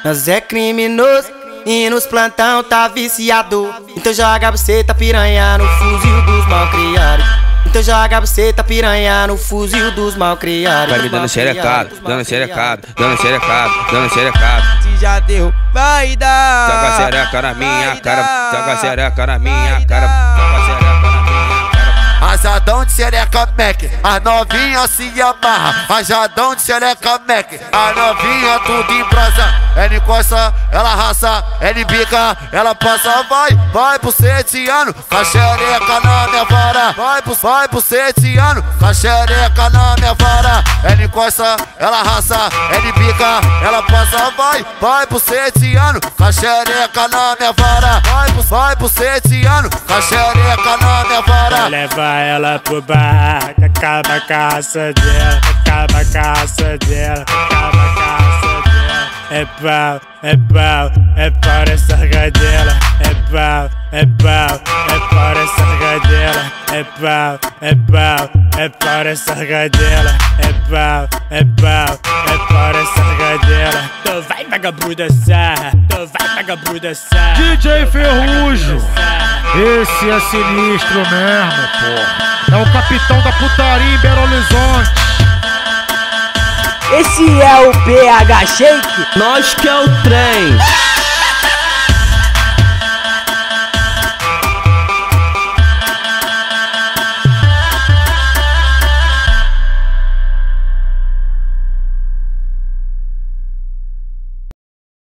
Nós é criminoso e nos plantão tá viciado. Então joga buceta piranha no fuzil dos malcriados. Então joga buceta piranha no fuzil dos malcriados. Vai me dando xerecado, dando xerecado, dando xerecado, dando xerecado. Se já deu, vai dar. Joga xereca na minha cara, joga xereca na minha cara, joga xereca na minha cara. Rajadão de xereca Mac, as novinha se amarra. Rajadão de xereca Mac, as novinha tudo em brasa. Ela encosta, ela raça, ela bica, ela passa, vai pro setiano, com a xereca na minha vara. Vai pro setiano, com a xereca na minha vara. Ela encosta, ela raça, ela bica, ela passa, vai pro setiano, com a xereca na minha vara. Vai pro setiano, com a xereca na minha vara. Leva ela pro bar, acaba a caça dela, acaba a caça dela, acaba a caça dela. É pau, é pau, é pau nessa cadela. É pau, é pau, é pau nessa cadela. É pau, é pau, é pau nessa cadela. É pau, é pau, é pau nessa cadela. Tu vai vagabunda sarra, tu vai vagabunda sarra. DJ Ferrugem, esse é sinistro mesmo, porra. É o capitão da putaria em Belo Horizonte. Esse é o PH Shake. Nós que é o trem.